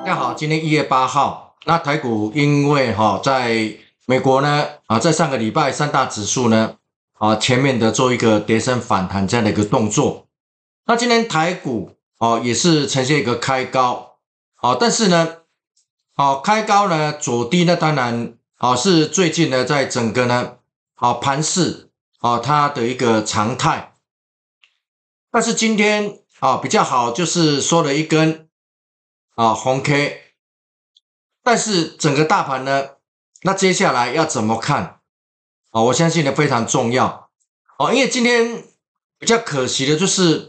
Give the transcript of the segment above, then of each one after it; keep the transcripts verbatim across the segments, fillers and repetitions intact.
大家好，今天一月八号，那台股因为哈、哦、在美国呢啊，在上个礼拜三大指数呢啊前面的做一个跌升反弹这样的一个动作，那今天台股哦也是呈现一个开高，好、哦，但是呢，好、哦、开高呢左低呢，当然好、哦、是最近呢在整个呢好、哦、盘势哦它的一个常态，但是今天啊、哦、比较好，就是收了一根。啊，红 K， 但是整个大盘呢，那接下来要怎么看？啊，我相信呢非常重要哦，因为今天比较可惜的就是，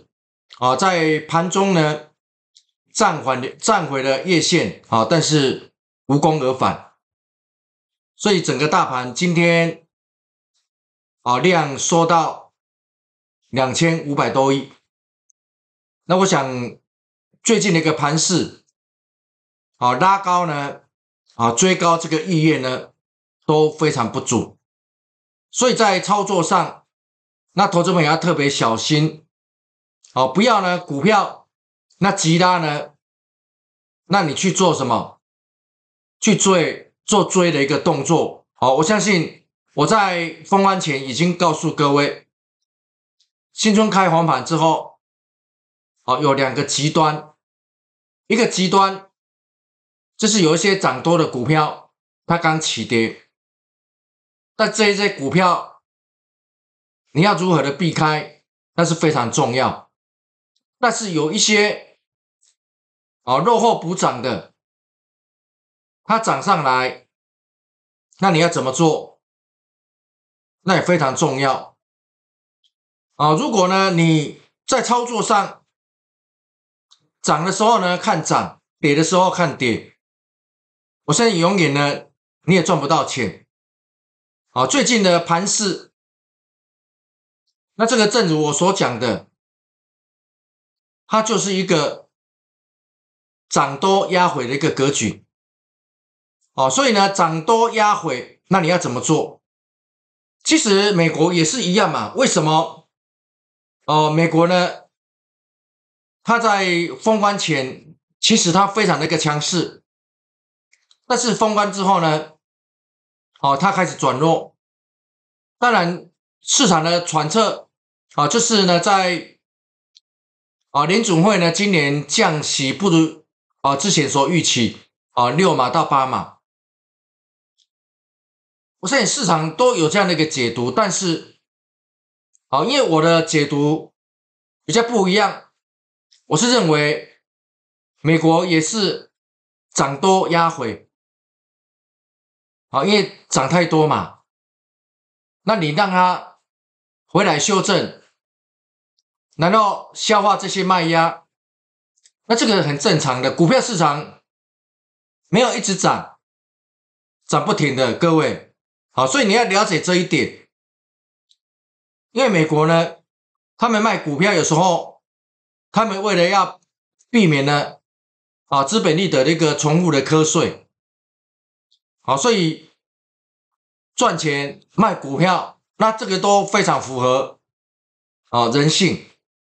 啊，在盘中呢站缓站回了月线，啊，但是无功而返，所以整个大盘今天啊量缩到两千五百多亿，那我想最近的一个盘势。好、啊，拉高呢，啊，追高这个意愿呢都非常不足，所以在操作上，那投资朋友要特别小心，哦、啊，不要呢股票那急拉呢，那你去做什么？去追做追的一个动作，好、啊，我相信我在封关前已经告诉各位，新春开红盘之后，哦、啊，有两个极端，一个极端。就是有一些涨多的股票，它刚起跌，但这一些股票你要如何的避开，那是非常重要。但是有一些啊落后补涨的，它涨上来，那你要怎么做？那也非常重要啊。如果呢你在操作上涨的时候呢看涨，跌的时候看跌。我相信永远呢，你也赚不到钱。好，最近的盘势，那这个正如我所讲的，它就是一个涨多压回的一个格局。好，所以呢，涨多压回，那你要怎么做？其实美国也是一样嘛。为什么？哦、呃，美国呢，它在封关前，其实它非常的一个强势。但是封关之后呢，哦，它开始转弱。当然，市场的揣测啊，就是呢，在啊联准会呢今年降息不如啊之前所预期啊六码到八码。我相信市场都有这样的一个解读，但是啊，因为我的解读比较不一样，我是认为美国也是涨多压回。好，因为涨太多嘛，那你让它回来修正，然后消化这些卖压，那这个很正常的。股票市场没有一直涨，涨不停的，各位。好，所以你要了解这一点，因为美国呢，他们卖股票有时候，他们为了要避免呢啊资本利得的一个重复的课税。好，所以赚钱卖股票，那这个都非常符合啊人性。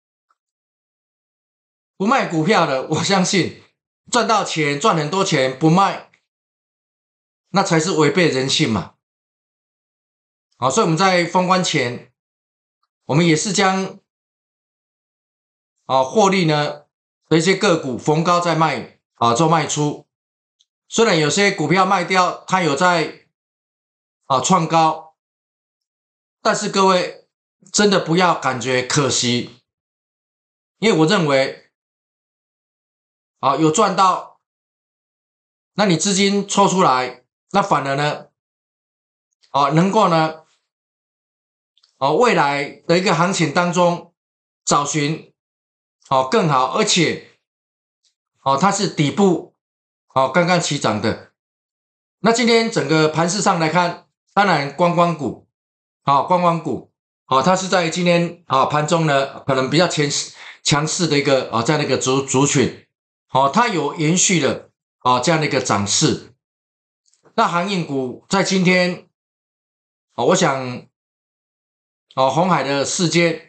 不卖股票的，我相信赚到钱赚很多钱不卖，那才是违背人性嘛。好，所以我们在封关前，我们也是将啊获利呢的一些个股逢高再卖啊做卖出。虽然有些股票卖掉，它有在啊创高，但是各位真的不要感觉可惜，因为我认为啊有赚到，那你资金抽出来，那反而呢啊能够呢啊未来的一个行情当中找寻好更好，而且哦它是底部好刚刚起涨的。那今天整个盘势上来看，当然观光股好观光股好它是在今天啊盘中呢可能比较强势强势的一个啊这样的一个族族群，好它有延续了啊这样的一个涨势。那航运股在今天啊我想啊鸿海的事件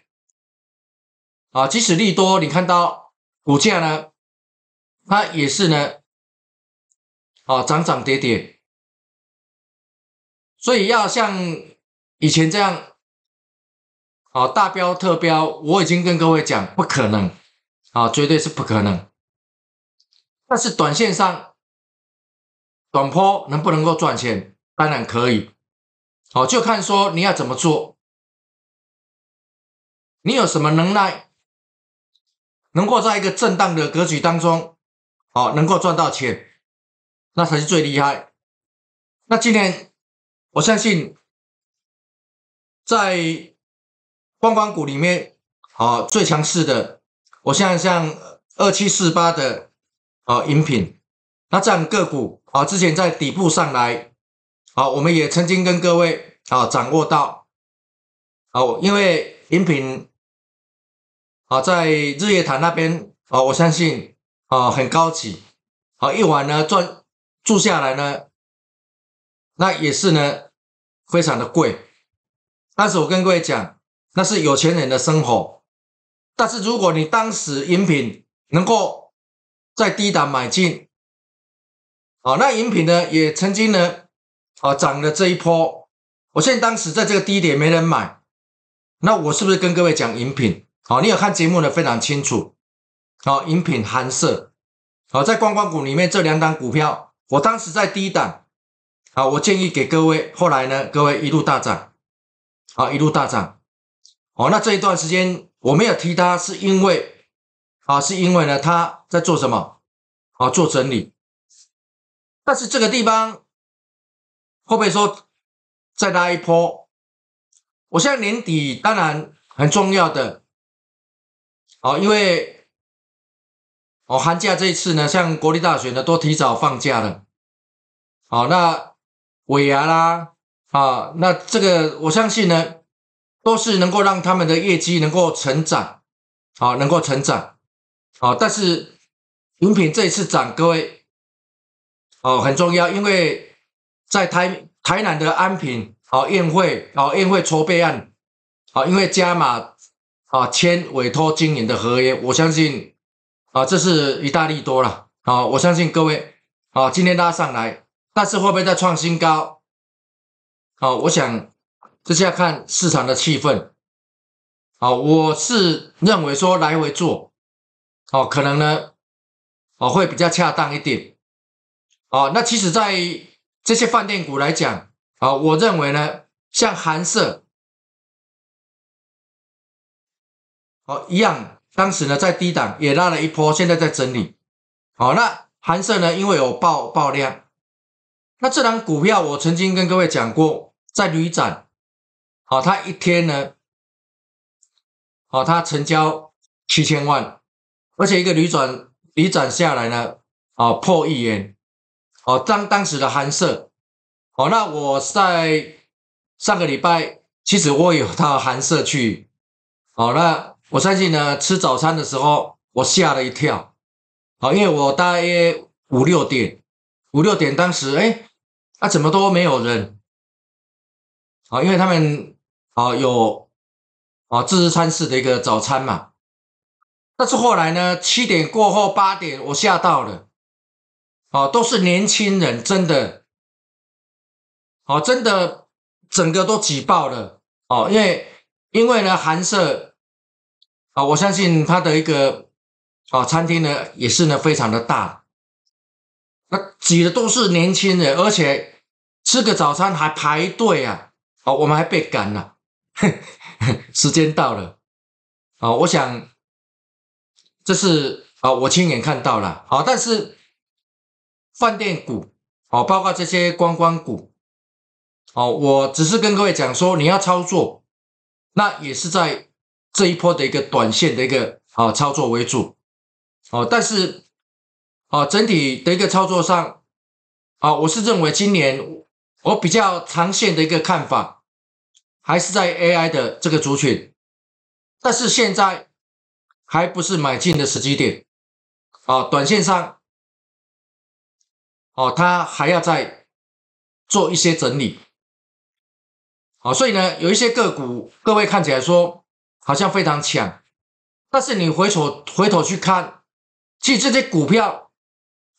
啊即使利多，你看到股价呢它也是呢啊涨涨跌跌，所以要像以前这样啊大标特标，我已经跟各位讲不可能啊，绝对是不可能。但是短线上短波能不能够赚钱？当然可以，好，就看说你要怎么做，你有什么能耐，能够在一个震荡的格局当中，好，能够赚到钱，那才是最厉害。那今天我相信，在观光股里面，好最强势的，我现在像二七四八的啊饮品，那这样个股啊，之前在底部上来。好，我们也曾经跟各位啊掌握到，好，因为饮品啊在日月潭那边啊，我相信啊很高级，好一碗呢赚住下来呢，那也是呢非常的贵。但是我跟各位讲，那是有钱人的生活。但是如果你当时饮品能够在低档买进，啊，那饮品呢也曾经呢。啊，涨了这一波，我现在当时在这个低点没人买，那我是不是跟各位讲饮品？好，你有看节目的非常清楚。好，饮品寒舍，好，在观光股里面这两档股票，我当时在低档，好，我建议给各位，后来呢，各位一路大涨，好，一路大涨。好，那这一段时间我没有提它，是因为啊，是因为呢，它在做什么？啊，做整理。但是这个地方。会不会说再拉一波？我现在年底当然很重要的，哦，因为哦寒假这一次呢，像国立大学呢都提早放假了，好、哦，那尾牙啦，啊，那这个我相信呢，都是能够让他们的业绩能够成长，好、哦，能够成长，好、哦，但是饮品这一次涨，各位哦很重要，因为。在台台南的安平好宴会好宴会筹备案好，因为加码啊签委托经营的合约，我相信啊这是一大利多了啊，我相信各位啊今天拉上来，但是会不会再创新高？啊，我想这是要看市场的气氛。啊，我是认为说来回做，哦、啊，可能呢，哦、啊、会比较恰当一点。哦、啊，那其实在这些饭店股来讲，啊，我认为呢，像寒舍，哦一样，当时呢在低档也拉了一波，现在在整理。好，那寒舍呢，因为有爆爆量，那这档股票我曾经跟各位讲过，在旅展，好，它一天呢，好，它成交七千万，而且一个旅展旅展下来呢，啊破亿元。哦，当当时的寒舍，哦，那我在上个礼拜，其实我有到寒舍去，哦，那我相信呢，吃早餐的时候，我吓了一跳，好、哦，因为我大约五六点，五六点当时，哎，啊，怎么都没有人，好、哦，因为他们啊、哦、有啊、哦、自助餐式的一个早餐嘛，但是后来呢，七点过后八点，我吓到了。哦，都是年轻人，真的，哦，真的，整个都挤爆了，哦，因为因为呢，寒舍，啊、哦，我相信它的一个啊、哦、餐厅呢，也是呢非常的大，那挤的都是年轻人，而且吃个早餐还排队啊，哦，我们还被赶了，时间到了，啊、哦，我想这是啊、哦、我亲眼看到了，好、哦，但是。饭店股，哦，包括这些观光股，哦，我只是跟各位讲说，你要操作，那也是在这一波的一个短线的一个啊操作为主，哦，但是啊整体的一个操作上，啊，我是认为今年我比较长线的一个看法，还是在 A I 的这个族群，但是现在还不是买进的时机点，啊，短线上。哦，它还要再做一些整理，好，所以呢，有一些个股，各位看起来说好像非常强，但是你回头回头去看，其实这些股票，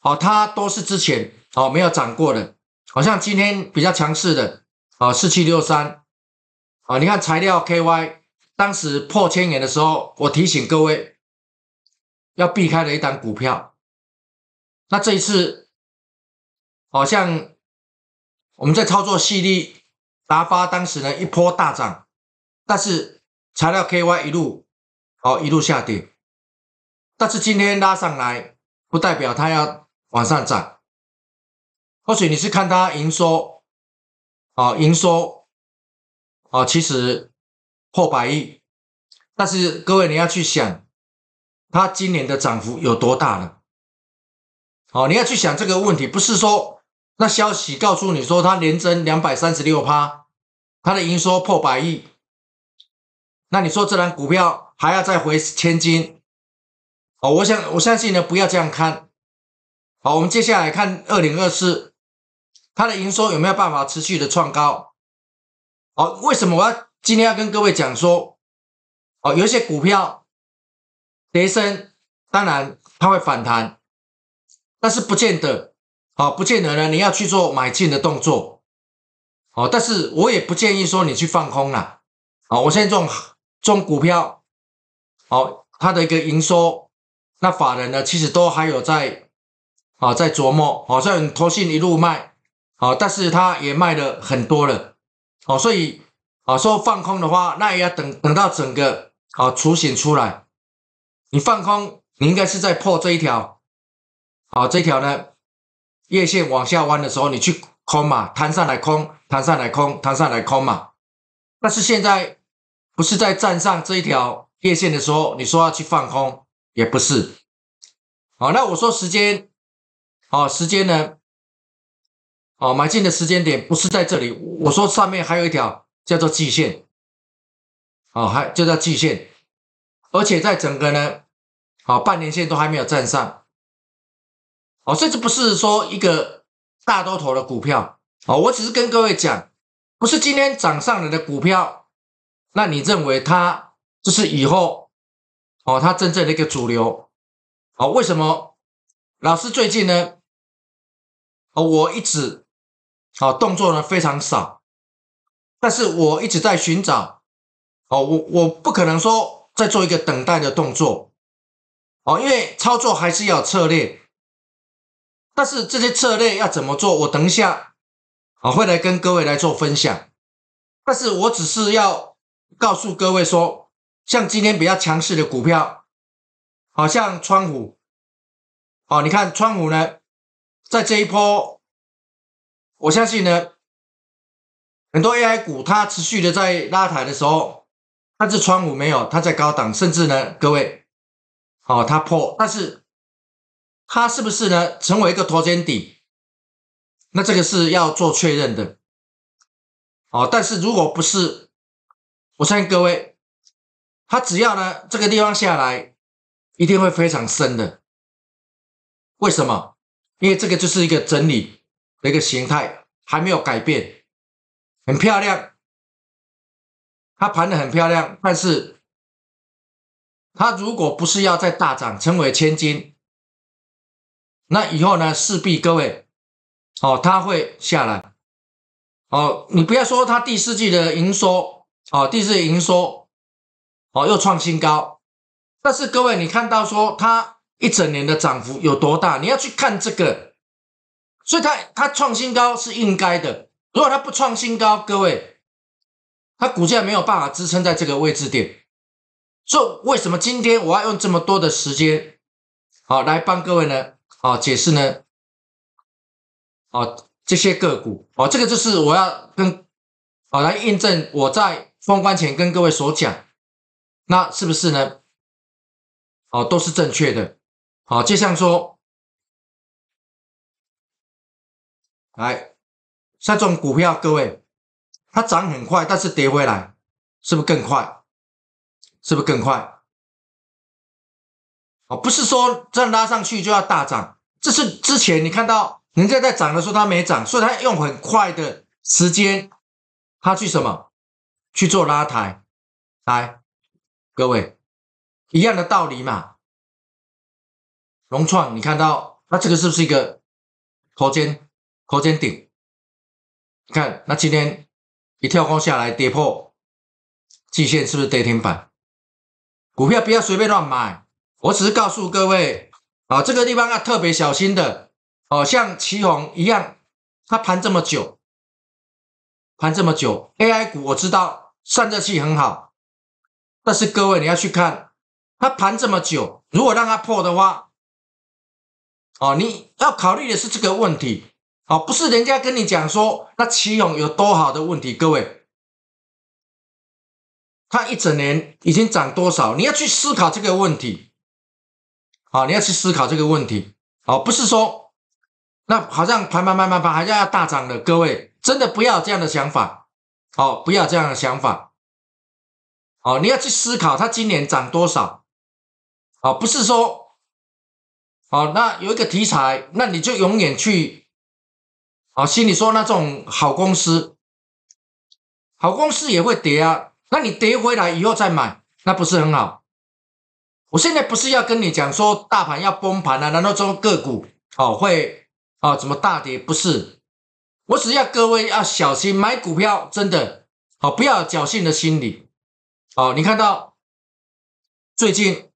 哦，它都是之前哦没有涨过的，好像今天比较强势的啊四七六三啊，你看材料 K Y 当时破千元的时候，我提醒各位要避开了一档股票，那这一次好像我们在操作细粒达发当时呢一波大涨，但是材料 K Y 一路哦一路下跌，但是今天拉上来，不代表它要往上涨。或许你是看它营收，啊、哦、营收，啊、哦、其实破百亿，但是各位你要去想，它今年的涨幅有多大了？好、哦，你要去想这个问题，不是说那消息告诉你说它连增 百分之两百三十六， 它的营收破百亿，那你说这张股票还要再回千金？哦，我想我相信呢，不要这样看。好，我们接下来看二零二四，它的营收有没有办法持续的创高？哦，为什么我要今天要跟各位讲说，哦，有一些股票跌升，当然它会反弹，但是不见得，哦，不见得呢，你要去做买进的动作。哦，但是我也不建议说你去放空啦。哦，我现在这种这种股票，哦，它的一个营收，那法人呢，其实都还有在，啊、哦，在琢磨，好、哦、像投信一路卖，好、哦，但是它也卖了很多了，哦，所以，啊、哦，说放空的话，那也要等等到整个，啊、哦，雏形出来，你放空，你应该是在破这一条，好、哦，这一条呢，月线往下弯的时候，你去空嘛，弹上来空，弹上来空，弹上来空嘛，但是现在不是在站上这一条月线的时候，你说要去放空，也不是。好，那我说时间，哦，时间呢，哦，买进的时间点不是在这里，我说上面还有一条叫做季线，哦，还就叫季线，而且在整个呢，哦，半年线都还没有站上，哦，这就不是说一个大多头的股票，哦，我只是跟各位讲，不是今天涨上来的股票，那你认为它就是以后，哦，它真正的一个主流，哦，为什么？老师最近呢，哦，我一直，哦，动作呢非常少，但是我一直在寻找，哦，我我不可能说再做一个等待的动作，哦，因为操作还是要有策略，但是这些策略要怎么做，我等一下，啊、哦，会来跟各位来做分享，但是我只是要告诉各位说，像今天比较强势的股票，好、哦、像川股，哦，你看川股呢，在这一波，我相信呢，很多 A I 股它持续的在拉抬的时候，但是川股没有，它在高档，甚至呢，各位，哦，它破，但是它是不是呢成为一个头肩底？那这个是要做确认的，哦，但是如果不是，我相信各位，它只要呢这个地方下来，一定会非常深的。为什么？因为这个就是一个整理的一个形态，还没有改变，很漂亮，它盘得很漂亮，但是它如果不是要再大涨成为千金，那以后呢势必各位，哦，它会下来，哦，你不要说它第四季的营收，哦，第四季营收，哦又创新高，但是各位你看到说它一整年的涨幅有多大？你要去看这个，所以它它创新高是应该的。如果它不创新高，各位，它股价没有办法支撑在这个位置点。所以为什么今天我要用这么多的时间，好、哦、来帮各位呢，好、哦、解释呢，好、哦、这些个股，哦，这个就是我要跟，好、哦、来印证我在封关前跟各位所讲，那是不是呢？哦，都是正确的。好，就像说，来，像这种股票，各位，它涨很快，但是跌回来，是不是更快？是不是更快？哦，不是说这样拉上去就要大涨，这是之前你看到人家在涨的时候它没涨，所以它用很快的时间，它去什么？去做拉抬。来，各位，一样的道理嘛。融创，你看到那这个是不是一个头肩头肩顶？你看，那今天一跳空下来跌破季线，是不是跌停板？股票不要随便乱买，我只是告诉各位啊，这个地方要特别小心的哦。像奇鋐一样，它盘这么久，盘这么久 ，A I 股我知道散热器很好，但是各位你要去看，它盘这么久，如果让它破的话，哦，你要考虑的是这个问题，哦，不是人家跟你讲说那奇鋐有多好的问题，各位。它一整年已经涨多少？你要去思考这个问题，好，你要去思考这个问题，好，不是说那好像盘盘盘盘盘好像要大涨了，各位真的不要有这样的想法，好，不要这样的想法，好，你要去思考它今年涨多少，好，不是说，好，那有一个题材，那你就永远去，好，心里说那种好公司，好公司也会跌啊。那你跌回来以后再买，那不是很好？我现在不是要跟你讲说大盘要崩盘啊，难道说个股哦会哦怎么大跌？不是，我只要各位要小心买股票，真的哦不要有侥幸的心理哦。你看到最近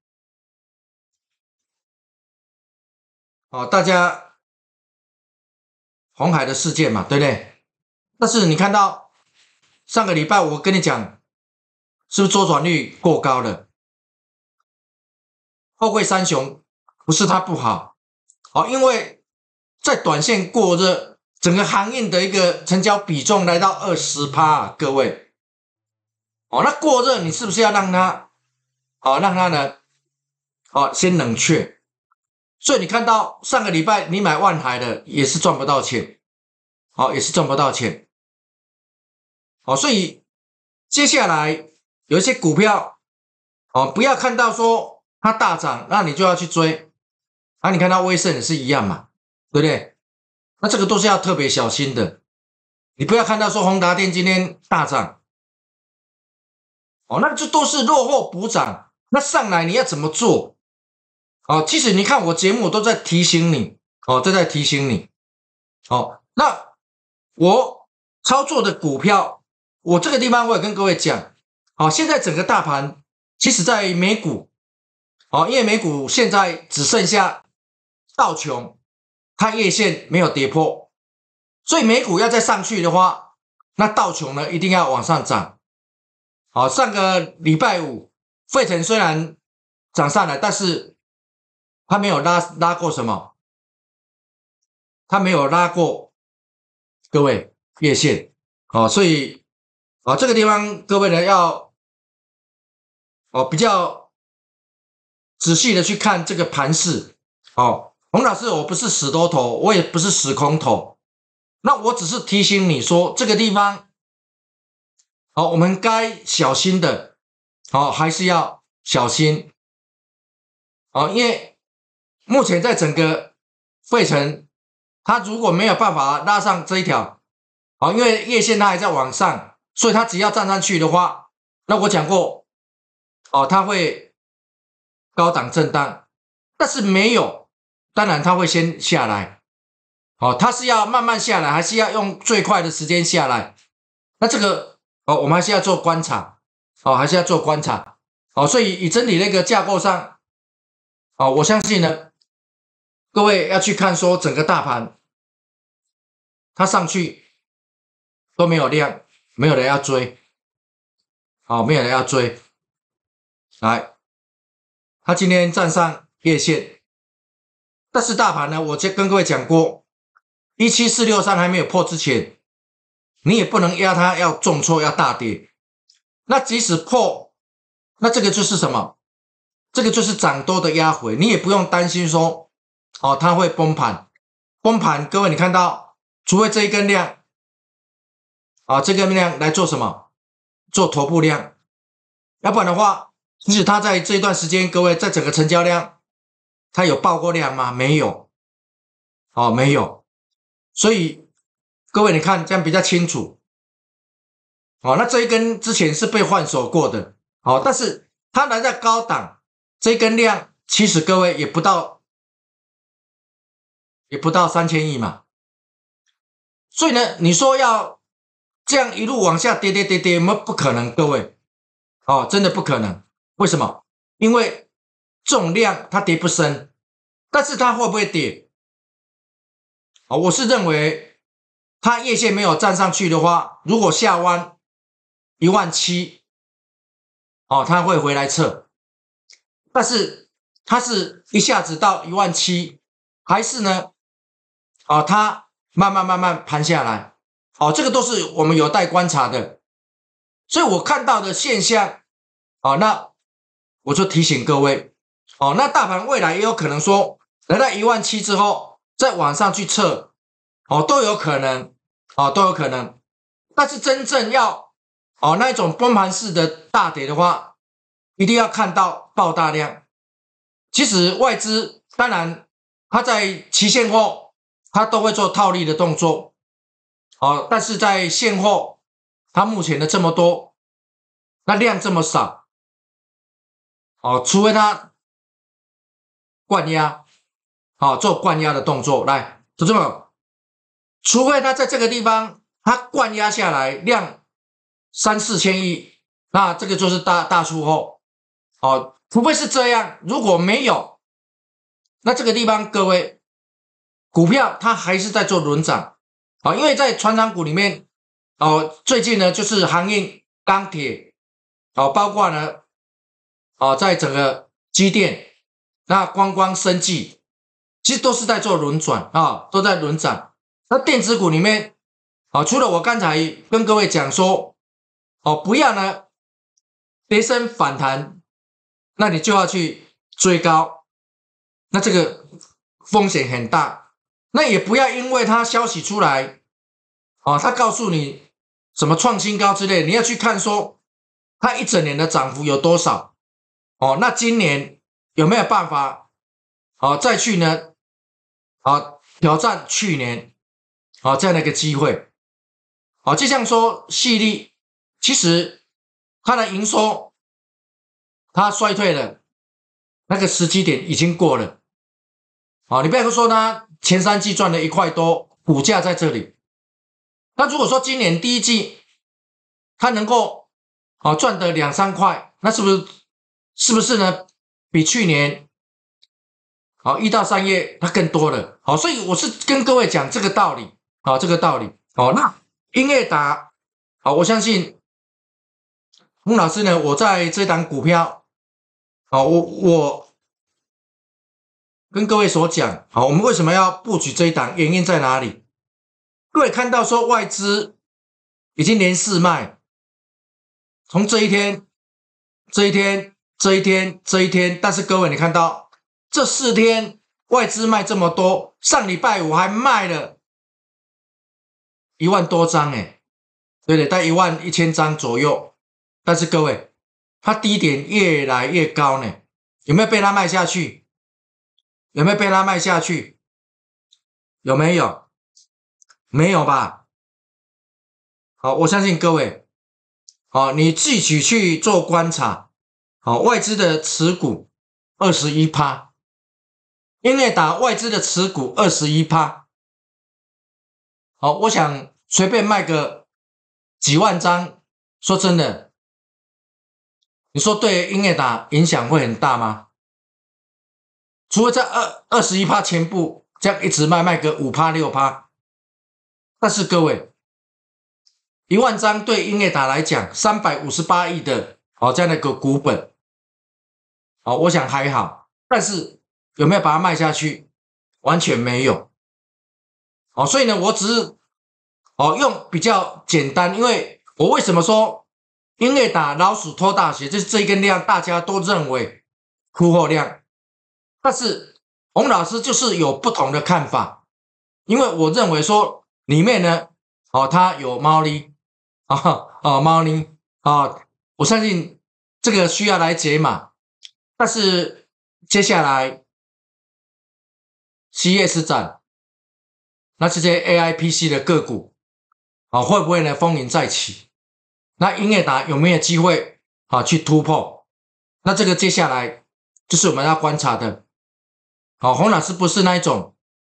哦大家鸿海的事件嘛，对不对？但是你看到上个礼拜我跟你讲。是不是周转率过高了？货柜三雄不是它不好，好，因为在短线过热，整个航运的一个成交比重来到 百分之二十、啊、各位，哦，那过热你是不是要让它，好、哦、让它呢，好、哦、先冷却？所以你看到上个礼拜你买万海的也是赚不到钱，好、哦、也是赚不到钱，好、哦，所以接下来。有一些股票，哦，不要看到说它大涨，那你就要去追。啊，你看到威盛也是一样嘛，对不对？那这个都是要特别小心的。你不要看到说宏达电今天大涨，哦，那这都是落后补涨。那上来你要怎么做？哦，其实你看我节目我都在提醒你，哦，都在提醒你。哦，那我操作的股票，我这个地方我也跟各位讲。好，现在整个大盘，其实在美股，哦，因为美股现在只剩下道琼，它月线没有跌破，所以美股要再上去的话，那道琼呢一定要往上涨。好，上个礼拜五，费城虽然涨上来，但是它没有拉拉过什么，它没有拉过各位月线，好，所以啊这个地方各位呢要。哦，比较仔细的去看这个盘势。哦，洪老师，我不是死多头，我也不是死空头，那我只是提醒你说这个地方，哦，我们该小心的，哦，还是要小心。哦，因为目前在整个费城，它如果没有办法拉上这一条，哦，因为月线它还在往上，所以它只要站上去的话，那我讲过。哦，它会高档震荡，但是没有，当然它会先下来。哦，它是要慢慢下来，还是要用最快的时间下来？那这个哦，我们还是要做观察，哦，还是要做观察。哦，所以以整体那个架构上，哦，我相信呢，各位要去看说整个大盘，它上去都没有量，没有人要追，哦，没有人要追。来，他今天站上月线，但是大盘呢，我跟各位讲过，一七四六三还没有破之前，你也不能压它要重挫要大跌。那即使破，那这个就是什么？这个就是涨多的压回，你也不用担心说，哦，它会崩盘。崩盘，各位你看到，除非这一根量，啊，这根量来做什么？做头部量，要不然的话。其实它在这一段时间，各位在整个成交量，它有爆过量吗？没有，哦，没有。所以各位你看这样比较清楚，哦，那这一根之前是被换手过的，哦，但是它来在高档，这一根量其实各位也不到也不到三千亿嘛。所以呢，你说要这样一路往下跌跌跌跌，没不可能，各位，哦，真的不可能。为什么？因为这种量它跌不深，但是它会不会跌？哦，我是认为它夜线没有站上去的话，如果下弯一万七，哦，它会回来测，但是它是一下子到一万七，还是呢？哦，它慢慢慢慢盘下来，哦，这个都是我们有待观察的。所以我看到的现象，哦，那我就提醒各位，哦，那大盘未来也有可能说来到一万七之后再往上去测，哦，都有可能，哦，都有可能。但是真正要哦那一种崩盘式的大跌的话，一定要看到爆大量。其实外资当然它在期现后它都会做套利的动作，哦，但是在现货它目前的这么多，那量这么少。哦，除非他灌压，好、哦、做灌压的动作，来，同志们，除非他在这个地方他灌压下来量三四千亿，那这个就是大大出货，哦，除非是这样，如果没有，那这个地方各位股票它还是在做轮涨，啊、哦，因为在传产股里面，哦，最近呢就是航运、钢铁，哦，包括呢。哦，在整个机电、那观光生技，其实都是在做轮转啊、哦，都在轮涨。那电子股里面，啊、哦，除了我刚才跟各位讲说，哦，不要呢跌升反弹，那你就要去追高，那这个风险很大。那也不要因为它消息出来，哦，它告诉你什么创新高之类，你要去看说它一整年的涨幅有多少。哦，那今年有没有办法？哦，再去呢？啊，挑战去年啊这样的一个机会。哦，就像说细粒，其实它的营收它衰退了，那个时机点已经过了。哦，你不要说它前三季赚了一块多，股价在这里。那如果说今年第一季它能够哦赚得两三块，那是不是？是不是呢？比去年好一到三月它更多了，好，所以我是跟各位讲这个道理，好，这个道理，好，那英业达，好，我相信洪老师呢，我在这档股票，好，我我跟各位所讲，好，我们为什么要布局这一档，原因在哪里？各位看到说外资已经连四卖，从这一天，这一天。这一天，这一天，但是各位，你看到这四天外资卖这么多，上礼拜五还卖了一万多张，哎，对不对？在一万一千张左右。但是各位，它低点越来越高呢，有没有被它卖下去？有没有被它卖下去？有没有？没有吧？好，我相信各位，好，你自己去做观察。好，外资的持股 百分之二十一， 英业达外资的持股 百分之二十一。 好，我想随便卖个几万张，说真的，你说对英业达影响会很大吗？除了在 百分之二十一 前部这样一直卖，卖个 百分之五 六 但是各位，一万张对英业达来讲三百五十八亿的哦这样的一个股本，哦，我想还好，但是有没有把它卖下去？完全没有。哦，所以呢，我只是哦用比较简单，因为我为什么说英业达老鼠拖大鞋，就是这一根量大家都认为出货量，但是洪老师就是有不同的看法，因为我认为说里面呢，哦它有猫腻啊哦猫腻啊，我相信这个需要来解码。但是接下来 C E S 展，那这些 A I P C 的个股啊，会不会呢风云再起？那英业达有没有机会啊去突破？那这个接下来就是我们要观察的。好，洪老师不是那一种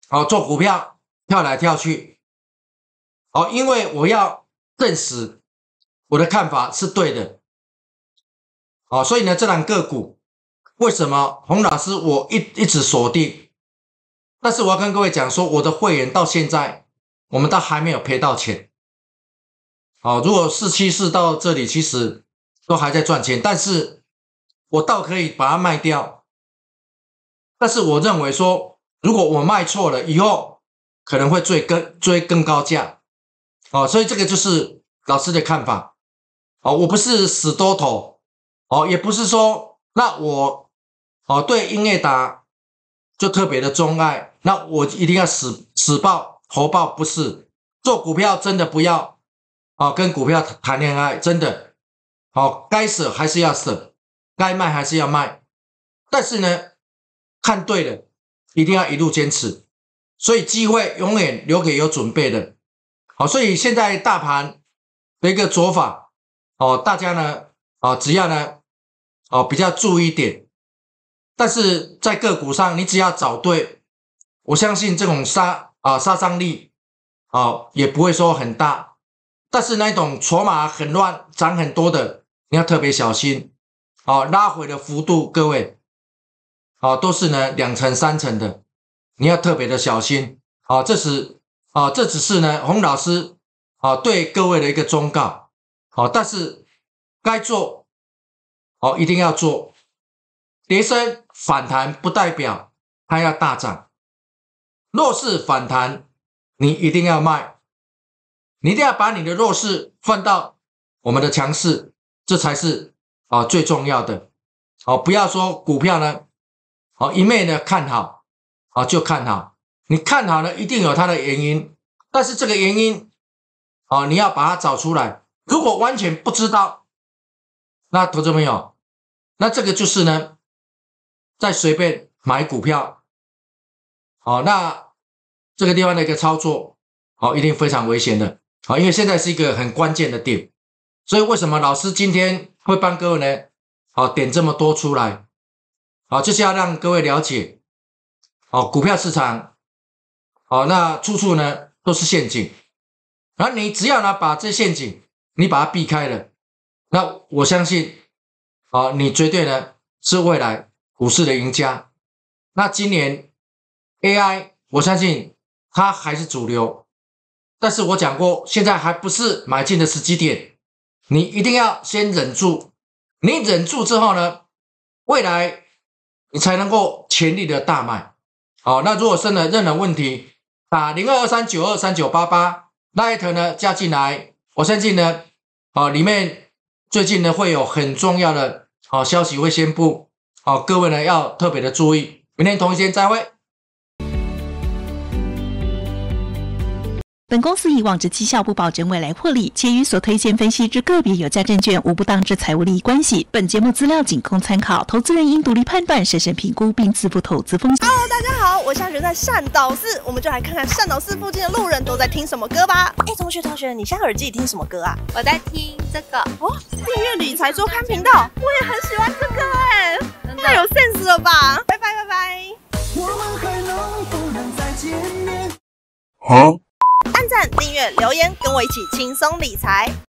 哦做股票跳来跳去，哦，因为我要证实我的看法是对的，哦，所以呢，这档个股为什么洪老师我一一直锁定？但是我要跟各位讲说，我的会员到现在我们都还没有赔到钱。哦，如果四七四到这里，其实都还在赚钱，但是我倒可以把它卖掉。但是我认为说，如果我卖错了，以后可能会追更追更高价。哦，所以这个就是老师的看法。哦，我不是死多头，哦，也不是说那我哦对英业达就特别的钟爱，那我一定要死死抱活抱，不是。做股票真的不要哦跟股票谈恋爱，真的哦，该舍还是要舍，该卖还是要卖。但是呢，看对了，一定要一路坚持。所以机会永远留给有准备的。好，所以现在大盘的一个做法，哦，大家呢，哦，只要呢，哦，比较注意一点。但是在个股上，你只要找对，我相信这种杀啊杀伤力，哦，也不会说很大。但是那种筹码很乱、涨很多的，你要特别小心。哦，拉回的幅度，各位，哦，都是呢两成、三成的，你要特别的小心。哦，这是啊，这只是呢洪老师啊对各位的一个忠告。好，但是该做，哦，一定要做。跌升反弹不代表它要大涨，弱势反弹你一定要卖，你一定要把你的弱势换到我们的强势，这才是啊最重要的。哦，不要说股票呢，哦一昧的看好，啊就看好，你看好呢一定有它的原因，但是这个原因，哦你要把它找出来。如果完全不知道，那投资朋友，那这个就是呢，再随便买股票，好，那这个地方的一个操作，好，一定非常危险的，好，因为现在是一个很关键的点，所以为什么老师今天会帮各位呢，好，点这么多出来，好，就是要让各位了解，好，股票市场，好，那处处呢都是陷阱，然后你只要呢把这陷阱你把它避开了，那我相信，好，你绝对呢是未来股市的赢家。那今年 A I 我相信它还是主流，但是我讲过，现在还不是买进的时机点，你一定要先忍住，你忍住之后呢，未来你才能够全力的大卖。好，那如果生了任何问题，打零二二三九二三九八八 Light 呢加进来，我相信呢，好，里面最近呢会有很重要的好消息会宣布，好，各位呢要特别的注意。明天同一时间再会。 本公司以往之绩效不保证未来获利，且与所推荐分析之个别有价证券无不当之财务利益关系。本节目资料仅供参考，投资人应独立判断、审慎评估并自负投资风险。 Hello， 大家好，我现在人在善导寺，我们就来看看善导寺附近的路人都在听什么歌吧。哎，同学同学，你现在耳机里听什么歌啊？ 我在听这个哦，订阅理财周刊频道，我也很喜欢这个哎，太有 sense 了吧！拜拜拜拜。我们还能不能再见面？好。按赞、订阅、留言，跟我一起轻松理财。